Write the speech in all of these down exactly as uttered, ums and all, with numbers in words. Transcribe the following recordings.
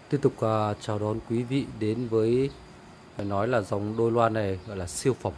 Tiếp tục uh, chào đón quý vị đến với, phải nói là dòng đôi loa này gọi là siêu phẩm.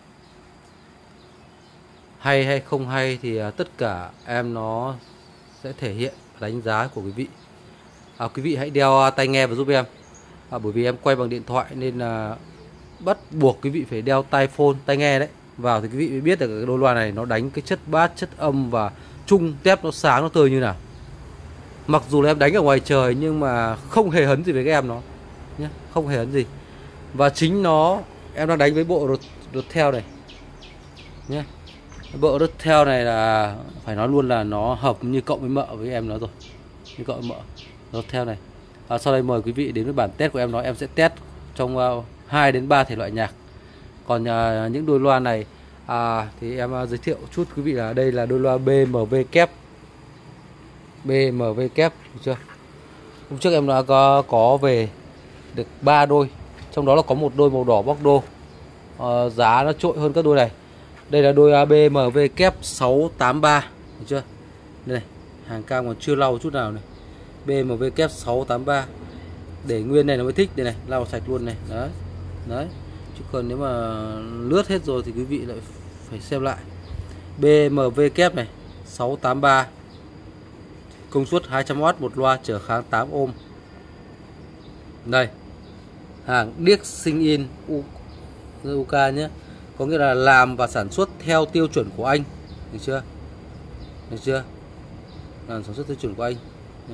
Hay hay không hay thì uh, tất cả em nó sẽ thể hiện đánh giá của quý vị. À, quý vị hãy đeo uh, tai nghe vào giúp em. À, bởi vì em quay bằng điện thoại nên là uh, bắt buộc quý vị phải đeo tai phone, tai nghe đấy vào thì quý vị mới biết được cái đôi loa này nó đánh cái chất bass, chất âm và trung tép nó sáng nó tươi như nào. Mặc dù là em đánh ở ngoài trời nhưng mà không hề hấn gì với các em nó nhé, không hề hấn gì. Và chính nó em đang đánh với bộ Rotel này nhé. Bộ Rotel này là phải nói luôn là nó hợp như cộng với mợ với em nó rồi, như cộng với mợ Rotel này. À, sau đây mời quý vị đến với bản test của em nó. Em sẽ test trong uh, hai đến ba thể loại nhạc. Còn uh, những đôi loa này à, thì em uh, giới thiệu chút quý vị là đây là đôi loa bê em vê kép. bê em vê kép được chưa? Hôm trước em đã có, có về được ba đôi, trong đó là có một đôi màu đỏ Bordeaux, à, giá nó trội hơn các đôi này. Đây là đôi bê em vê kép sáu tám ba, được chưa? Đây này, hàng cam còn chưa lau chút nào này. bê em vê kép sáu tám ba. Để nguyên này nó mới thích, đây này, lau sạch luôn này, đấy. Đấy. Chứ còn nếu mà lướt hết rồi thì quý vị lại phải xem lại. bê em vê kép này, sáu tám ba. Công suất hai trăm oát một loa, trở kháng tám ôm. Đây, hàng điếc sinh in u ca nhé, có nghĩa là làm và sản xuất theo tiêu chuẩn của Anh, được chưa? Được chưa? Làm sản xuất tiêu chuẩn của Anh.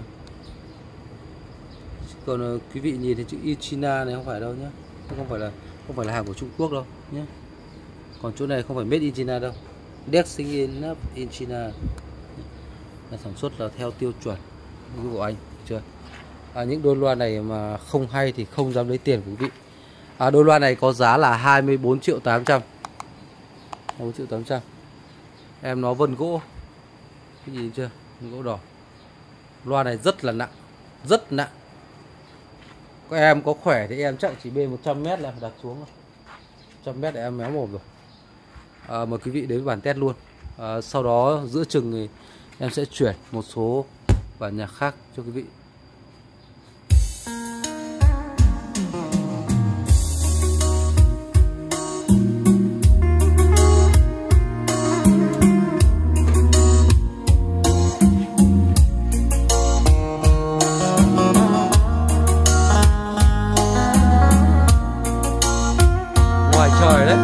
Còn uh, quý vị nhìn thấy chữ Ichina này không phải đâu nhé, không phải là không phải là hàng của Trung Quốc đâu nhé. Còn chỗ này không phải made in China đâu, điếc sinh in in China, là sản xuất là theo tiêu chuẩn của Anh, được chưa? À, những đôi loa này mà không hay thì không dám lấy tiền của quý vị. À, đôi loa này có giá là hai mươi bốn triệu tám trăm. hai mươi bốn triệu tám trăm. Em nó vân gỗ. Cái gì chưa? Vân gỗ đỏ. Loa này rất là nặng, rất nặng. Các em có khỏe thì em chắc chỉ bê một trăm mét là phải đặt xuống rồi. một trăm mét là em méo mồm rồi. À, mời quý vị đến với bản test luôn. À, sau đó giữa chừng thì em sẽ chuyển một số bản nhạc khác cho quý vị. Ngoài trời đấy.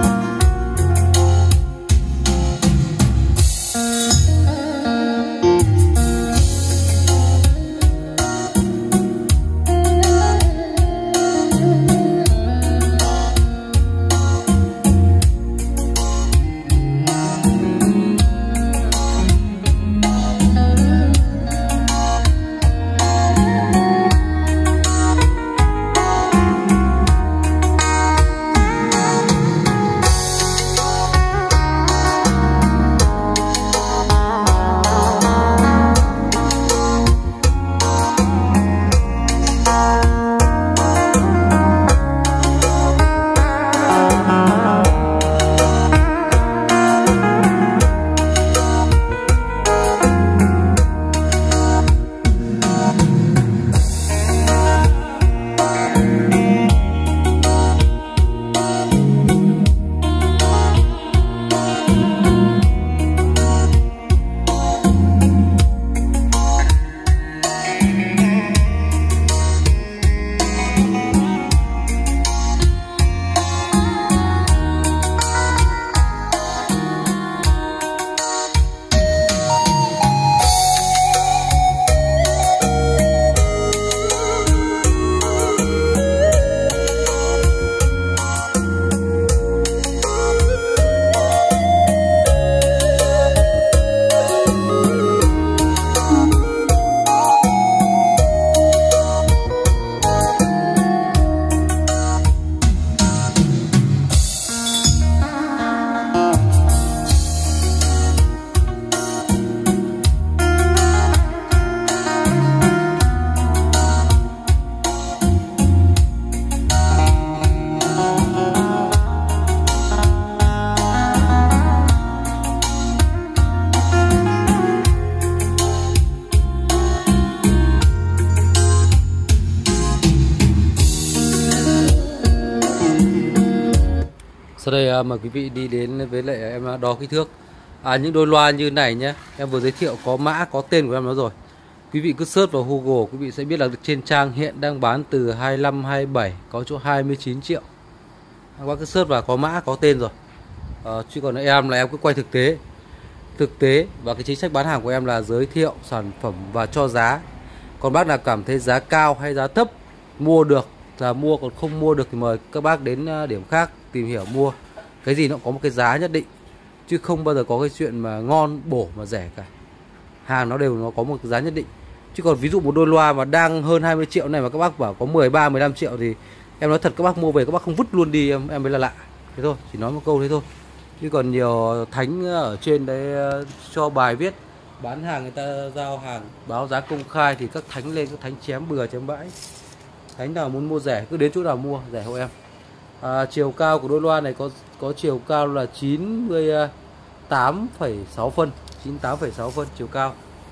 Sau đây mời quý vị đi đến với lại em đo kích thước. À, những đôi loa như này nhé, em vừa giới thiệu có mã có tên của em nó rồi. Quý vị cứ search vào Google, quý vị sẽ biết là trên trang hiện đang bán từ hai mươi lăm, hai mươi bảy, có chỗ hai mươi chín triệu. Qua cứ search vào có mã có tên rồi. À, chứ còn em là em cứ quay thực tế, thực tế và cái chính sách bán hàng của em là giới thiệu sản phẩm và cho giá. Còn bác nào cảm thấy giá cao hay giá thấp, mua được là mua, còn không mua được thì mời các bác đến điểm khác tìm hiểu mua. Cái gì nó có một cái giá nhất định, chứ không bao giờ có cái chuyện mà ngon bổ mà rẻ cả. Hàng nó đều nó có một cái giá nhất định. Chứ còn ví dụ một đôi loa mà đang hơn hai mươi triệu này mà các bác bảo có mười ba, mười lăm triệu thì em nói thật, các bác mua về các bác không vứt luôn đi, em em mới là lạ. Thế thôi, chỉ nói một câu thế thôi. Chứ còn nhiều thánh ở trên đấy cho bài viết bán hàng, người ta giao hàng báo giá công khai thì các thánh lên, các thánh chém bừa chém bãi. Thánh nào muốn mua rẻ cứ đến chỗ nào mua rẻ hộ em. À, chiều cao của đôi loa này có có chiều cao là chín mươi tám phẩy sáu phân, chín mươi tám phẩy sáu phân chiều cao.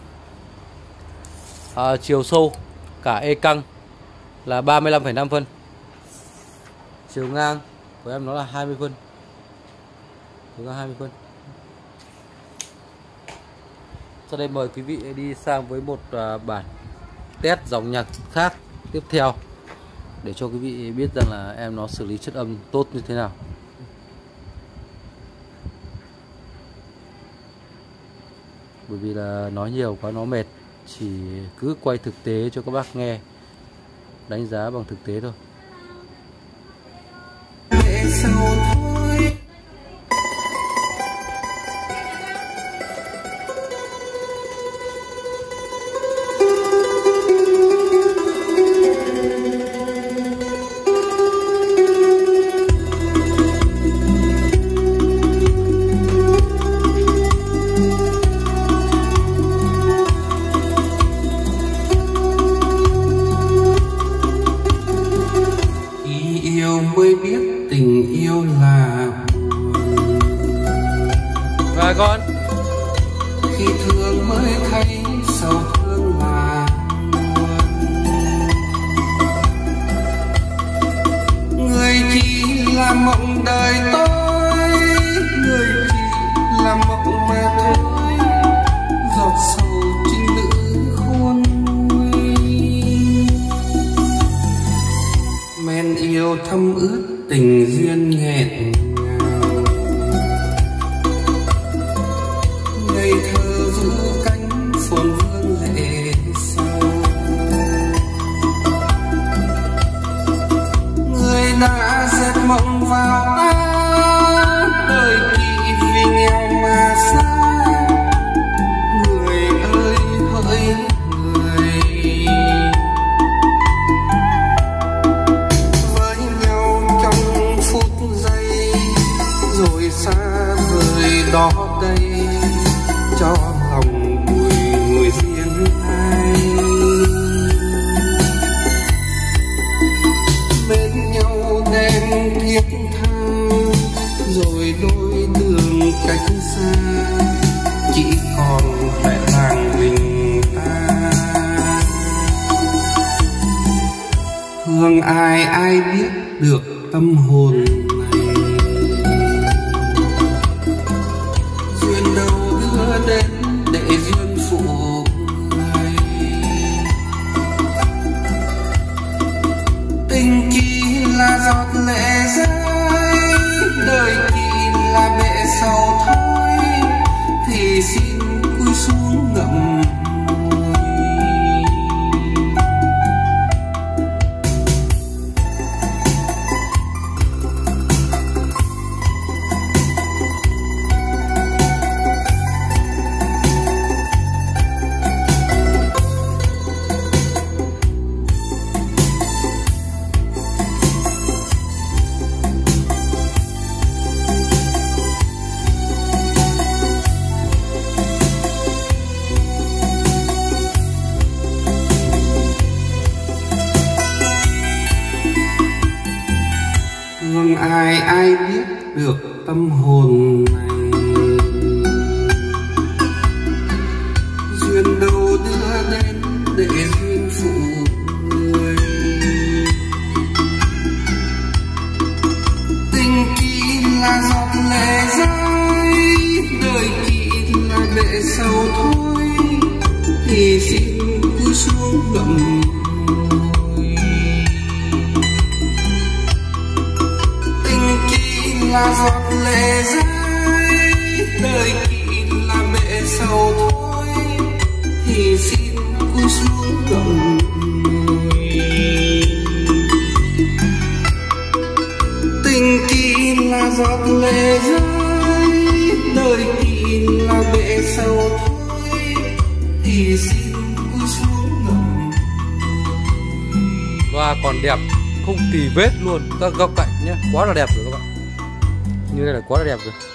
À, chiều sâu cả e căng là ba mươi lăm phẩy năm phân. Chiều ngang của em nó là hai mươi phân. Chiều ngang hai mươi phân. Sau đây mời quý vị đi sang với một bản test dòng nhạc khác tiếp theo để cho quý vị biết rằng là em nó xử lý chất âm tốt như thế nào. Bởi vì là nói nhiều quá nó mệt, chỉ cứ quay thực tế cho các bác nghe, đánh giá bằng thực tế thôi. Mới biết tình yêu là buồn. Và con khi thương mới thấy sầu thương là buồn. Người chỉ là mộng đời tôi, người chỉ là mộng mà thôi, giọt sầu trinh nữ khôn nguôi. Men yêu thâm ướt tình duyên nghẹn ngào, ngây thơ giữ cánh phồn vương lệ sâu. Người đã dệt mộng vào ta, đời kỵ vì nghèo mà xa. Người ơi hỡi người, xa vời đó đây cho lòng bùi người riêng ai. Bên nhau đêm thiết tha, rồi đôi đường cách xa, chỉ còn lại làng mình ta. Thương ai ai biết được tâm hồn này, đến để duyên phụ người. Tình chỉ là giọt lệ rơi, đời chỉ là bể sầu thôi, thì xin cúi xuống ngậm thương ai ai biết được tâm hồn này. Duyên đâu đưa đến để duyên phụ người. Tình chỉ là thì xin cúi xuống ngậm ngùi. Tình chỉ là giọt lệ rơi, đời chỉ là bể sầu thôi, thì xin cúi xuống ngậm ngùi. Tình chỉ là giọt lệ rơi, đời chỉ là bể sầu thôi, thì xin cúi xuống ngậm ngùi. Loa còn đẹp, không tì vết luôn các góc cạnh nhé, quá là đẹp rồi các bạn. Như đây là quá là đẹp rồi.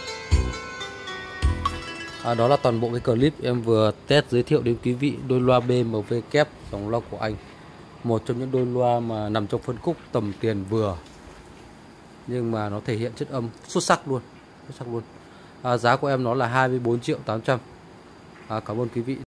À, đó là toàn bộ cái clip em vừa test giới thiệu đến quý vị đôi loa bê em vê kép dòng loa của anh. Một trong những đôi loa mà nằm trong phân khúc tầm tiền vừa, nhưng mà nó thể hiện chất âm xuất sắc luôn, xuất sắc luôn. À, giá của em nó là hai mươi bốn triệu tám trăm. À, cảm ơn quý vị.